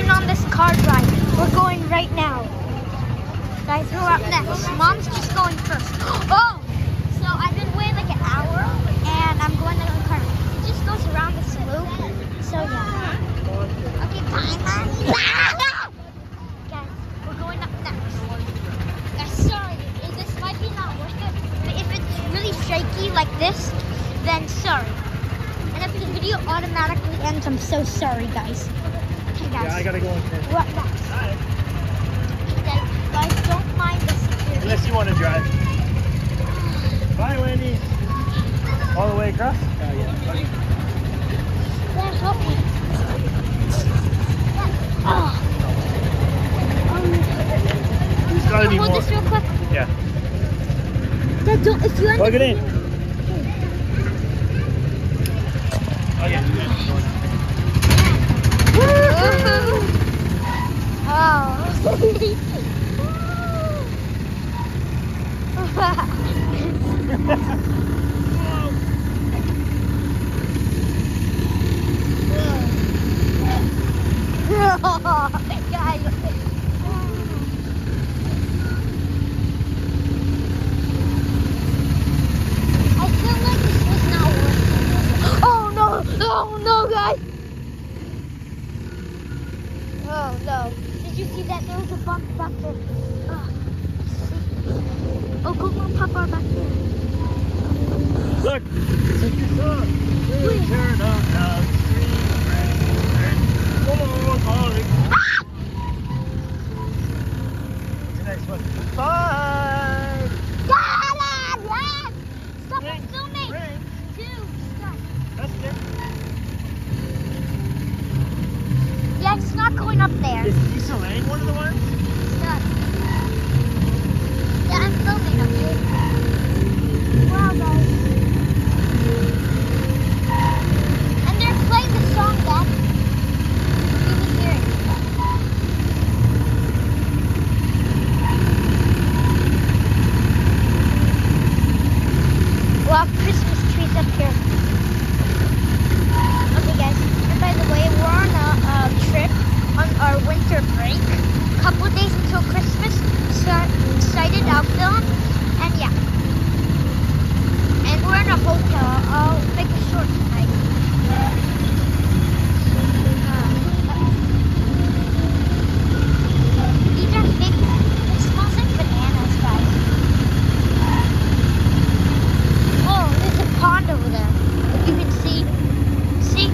going on this car ride. We're going right now. Guys, we're up next. Mom's just going first. Oh! So I've been waiting like an hour, and I'm going to the car. It just goes around this loop. So yeah. Okay, bye, Mommy. Guys, we're going up next. Guys, sorry, this might be not worth it. But if it's really shaky like this, then sorry. And if the video automatically ends, I'm so sorry, guys. Okay, guys. Yeah, I gotta go in first. We're up next. Alright. Okay, guys, don't mind the security. Unless you want to drive. Bye, Wendy. All the way across? Yeah. Yeah, help me. Oh. There's gotta be Hold more. this real quick. Yeah. Dad, don't, if you end Plug it in. Oh, yeah. Oh no, guys! Oh no. Did you see that? There was a bump back there. Oh, go on, Papa, back there. Look! Take your song. Wait. Turn on the street. Oh, Molly. What's the next one? 5. Stop filming! Ring. 2, stop. That's it. Yeah, it's not going up there. Is Lisa Lang one of the ones? Stop. Yeah, I'm filming, okay? Wow, guys. And they're playing the song, Dad. You can hear it. Wow, Christmas trees up here. Okay, guys. And by the way, we're on a trip on our winter break. Couple days until Christmas. So excited, I'll film. And yeah. And we're in a hotel. I'll make it short tonight. These are big. It smells like bananas, guys. Oh, there's a pond over there. If you can see. See?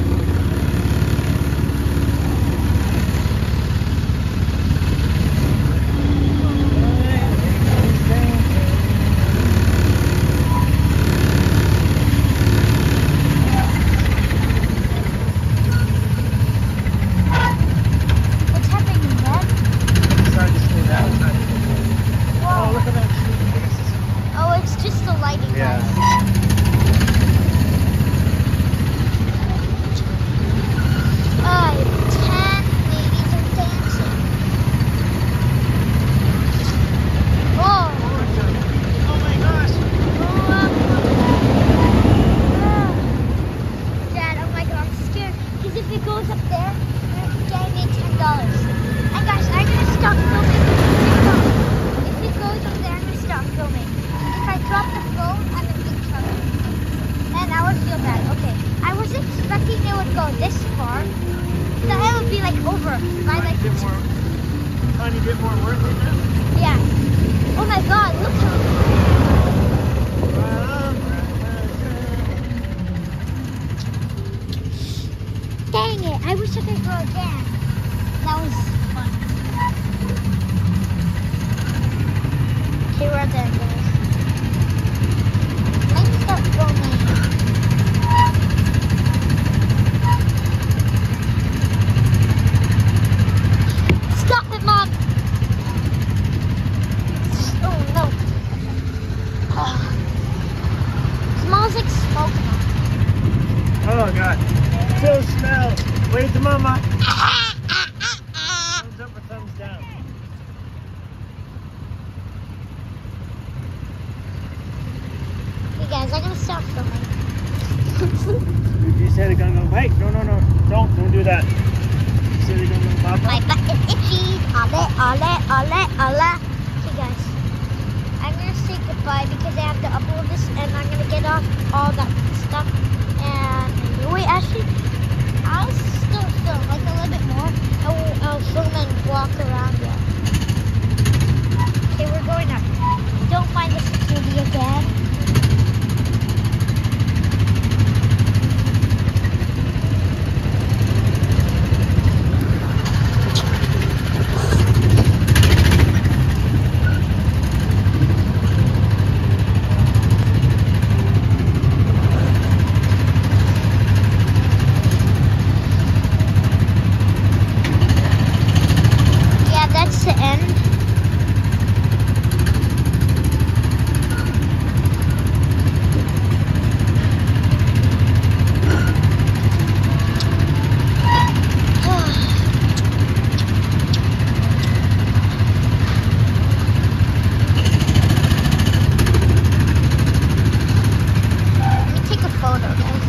What's happening, Dad? Sorry to slow down. Whoa. Oh, look at that. Oh, it's just the lighting, Yeah. guys. 10 ladies are dancing. Whoa. Oh my gosh. Dad, oh my god, I'm scared. Because if it goes up there, you're getting me $10. And guys, I'm going to stop filming. If it goes up there, I'm going to stop filming. If I drop the phone, I'm in big trouble. And I would feel bad. Okay. I was expecting it would go this far. So it would be like over by like Tiny bit more work right now. yeah. Oh my god, look how dang it, I wish I could go again. That was fun. Okay, we're there, guys. Let's stop filming. Stop it, Mom! Oh no. Smells like smoke now. Oh god. Still smells. Wave to mama. Thumbs up or thumbs down. Allah. Okay, guys. I'm gonna say goodbye because I have to upload this, and I'm gonna get off all that stuff. And wait, actually, I'll still film like a little bit more. I'll film and walk around. Yeah. Okay, we're going up. Don't mind the security again. That's the end. Let me take a photo, guys.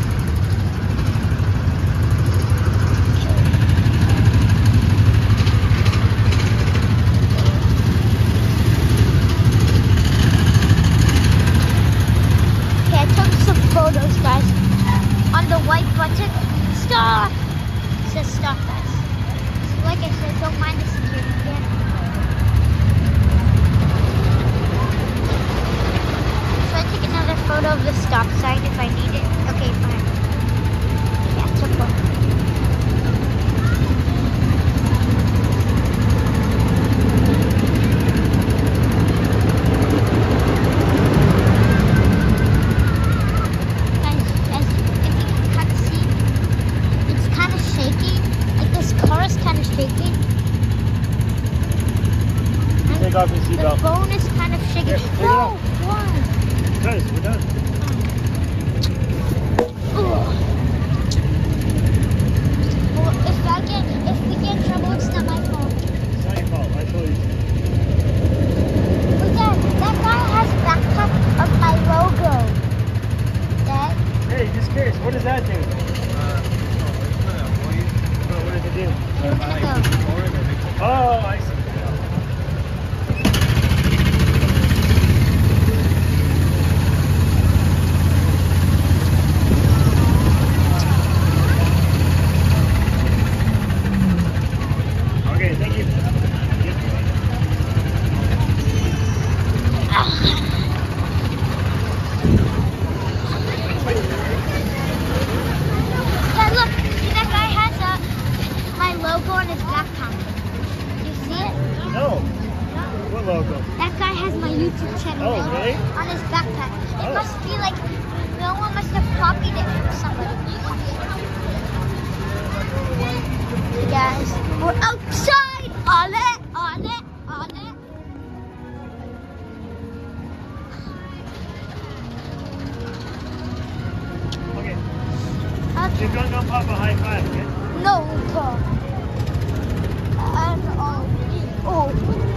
Photos, guys. On the white button, stop. It says stop, guys. So like I said, don't mind the security again. Should I take another photo of the stop sign if I need it? Okay, fine. Yeah, it's a photo. Take off your seatbelt. The phone is kind of shaking. Here, No! Why? Guys, we're done. Well, if we get in trouble, it's not my fault. It's not your fault. I told you. Look at that guy has backpack of my logo. That? Hey, just curious. What does that do? What does it do? Oh, I see. Okay, thank you. Yeah, look. See, that guy has my logo on his backpack. You see it? No. What logo? That guy has my YouTube channel Oh, really? on his backpack. It Oh. must be like, no one must have copied it from somebody. Hey guys, we're outside! On it, on it, on it. Okay. Okay. You're going to pop a high five, okay? No, Paul. Oh.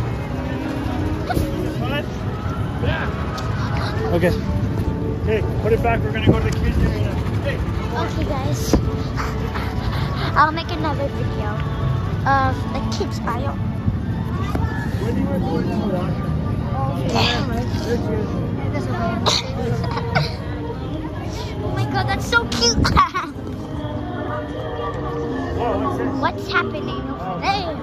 Fun? Yeah. Okay. Hey, put it back. We're going to go to the kids area now. Hey. Okay, guys. I'll make another video of the kids aisle. When do you want to go to the washroom? Oh my god, that's so cute. Oh, what's this? What's happening over there?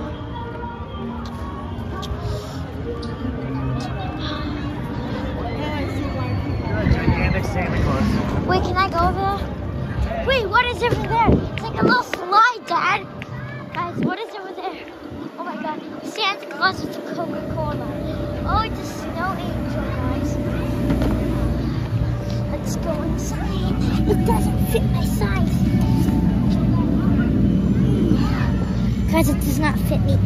You're a gigantic Santa Claus. Wait, can I go over there? Wait, what is over there? It's like a little slide, Dad. Guys, what is over there? Oh my god, Santa Claus with a Coca-Cola. Oh, it's a snow angel, guys. Let's go inside. It doesn't fit my size. Guys, it does not fit me.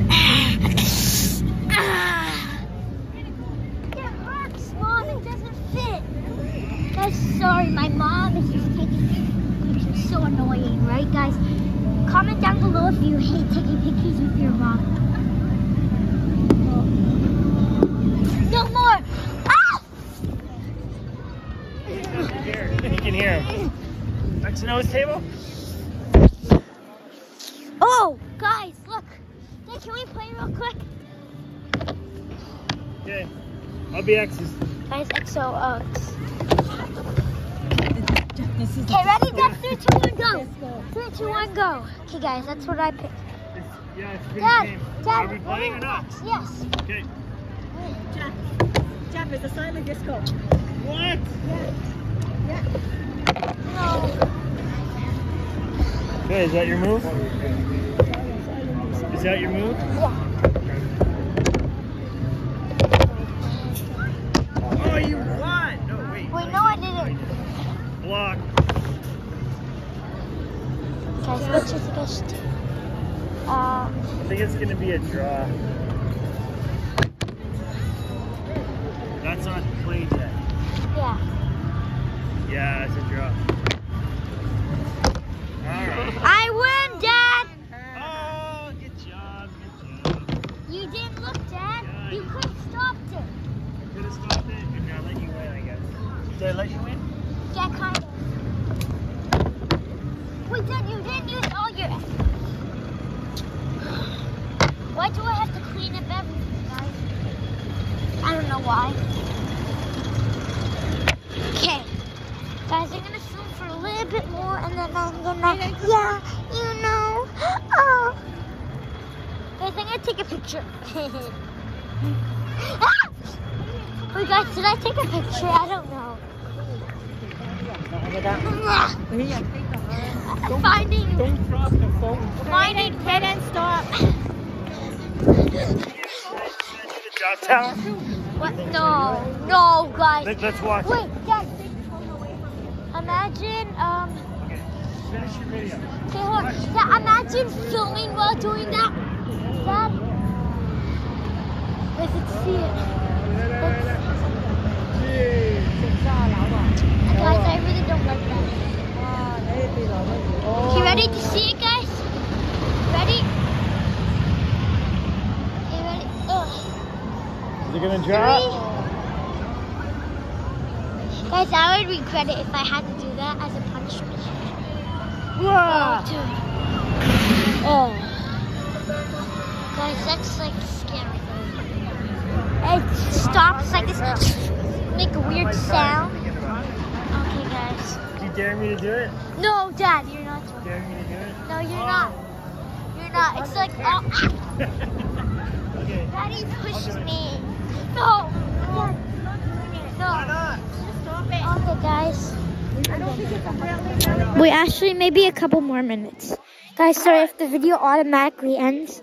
It hurts, Mom. It doesn't fit. Guys, sorry. My mom is just taking pictures. It's so annoying, right, guys? Comment down below if you hate taking pictures with your mom. No more. Ah! You can hear him. Next to nose table? Oh, guys, look. Hey, can we play real quick? Okay. I'll be X's. Guys, XOX. Okay, ready? That's 3, 2, 1, go. 3, 2, 1, go. Okay, guys, that's what I picked. Yeah, it's pretty Dad, game. Dad, Are we playing or not? Yes. Okay. Jeff, it's a silent disco. What? Yeah. No. Okay, is that your move? Is that your move? Yeah. Oh, you won! No, wait. Wait, no, I didn't. Block. Guys, what should you guys do? I think it's gonna be a draw. That's not played yet. Yeah. Yeah, it's a draw. Alright. I win, Dad. Oh, good job, good job. You didn't look, Dad. Yeah, You could have stopped it. Could have stopped it and I let you win, I guess. Did I let you win? Yeah, kind of. Wait, Dad, you didn't use all your. Why do I have to clean up everything, guys? I don't know why. Okay. Guys, I'm gonna film for a little bit more and then I'm gonna, yeah, you know. Oh. Guys, I'm gonna take a picture. Ah! Wait, guys, did I take a picture? I don't know. Finding. Don't drop the phone. Finding. Hit and stop. Drop tower? What? No. No, guys. Let's watch it. Wait, Dad. Imagine, Okay, finish your video. okay, hold on. Dad, imagine filming while doing that. Dad. Let's see it. Guys, I really don't like that. Okay, ready to see it, guys? Ready? Okay, ready? Ugh. Is it gonna drop? Guys, I would regret it if I had to do that as a punishment. Wow. Oh. Guys, that's like scary. It stops like this, make a weird sound. Okay, guys. Do you dare me to do it? No, Dad, you're not doing it. Dare me to do it? No, you're not. You're not. It's like, oh. Okay. Daddy pushed me. No. Dad. No. Why not? Okay, guys. Wait, actually, maybe a couple more minutes. Guys, sorry if the video automatically ends.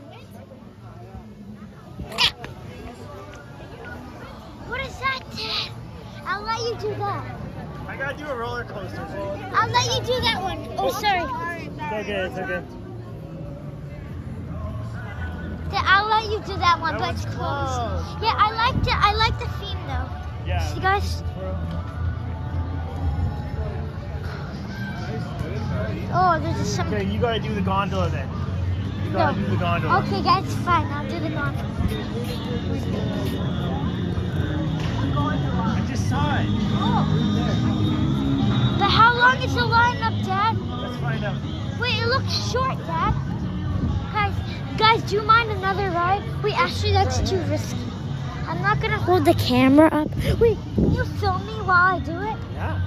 What is that, Dad? I'll let you do that. I gotta do a roller coaster. I'll let you do that one. Oh, sorry. It's okay, it's okay. Dad, I'll let you do that one, but it's close. Yeah, I liked it. I like the theme, though. Yeah. See, guys? Oh, there's just some. Okay, you gotta do the gondola then. You gotta do the gondola. Okay, guys, fine. I'll do the gondola. I just saw it. But how long is the line up, Dad? Let's find out. Wait, it looks short, Dad. Guys, do you mind another ride? Wait, actually, that's too risky. I'm not gonna hold the camera up. Wait, can you film me while I do it? Yeah.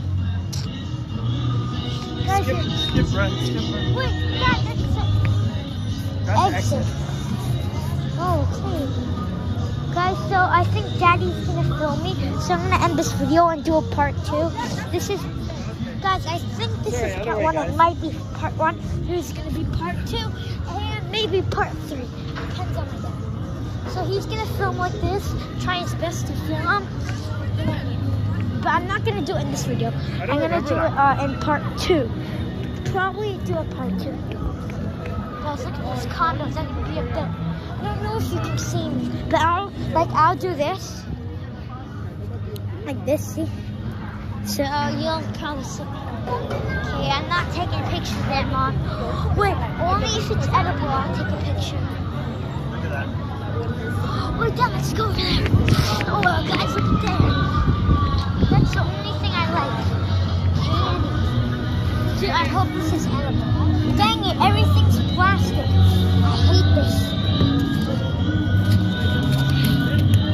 Guys, Skip right. wait, Dad, that's That's exit. exit. Oh, okay. Guys, so I think Daddy's gonna film me, so I'm gonna end this video and do a part 2. This is, guys, I think this is part 1. It might be part 1. There's gonna be part 2 and maybe part 3. Depends on my dad. So he's gonna film like this, try his best to film. But I'm not gonna do it in this video. I'm gonna do it in part 2. Probably do a part 2. Guys, look at these condos that could be up there. I don't know if you can see me, but I'll do this. Like this, see? So you'll probably see me. Okay, I'm not taking pictures of that, Mom. Wait, only if it's edible, I'll take a picture. Look at that. Wait, Dad, let's go over there. Oh, guys, look at that. That's the only thing I like. Candy. Dude, I hope this is edible. Dang it, everything's plastic. I hate this.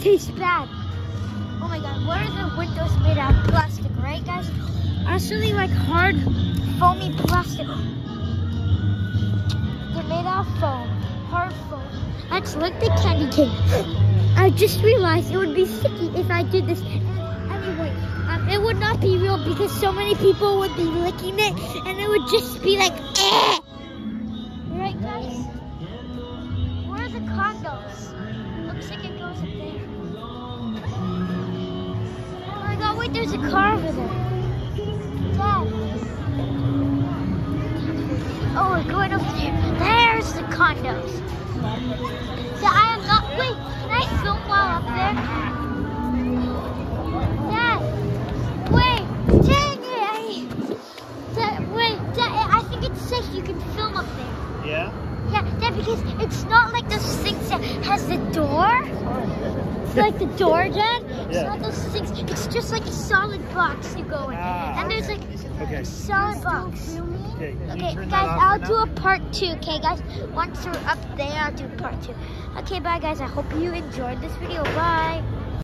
tastes bad. Oh my god, what are the windows made out of? Plastic, right guys? Actually like hard, foamy plastic. They're made out of foam, hard foam. Let's lick the candy cane. I just realized it would be sticky if I did this. Anyway, it would not be real because so many people would be licking it and it would just be like, eh. Right guys? Where are the condos? Looks like it goes up there. Oh my god, wait, there's a car over there. Dad. Oh, we're going up there. There's the condos. So I am not, wait, can I film while up there? Dad, wait, dang it. Wait, Dad, I think it's safe you can film up there. Yeah? Yeah, Dad, because it's not like those things that has the door. It's like the door, Dad. It's Yeah. not those things. It's just like a solid box you go in. And there's like Okay. a solid box. Okay, can you Okay, turn guys, that off I'll for do now? a part 2. Okay, guys, once we're up there, I'll do part 2. Okay, bye, guys. I hope you enjoyed this video. Bye.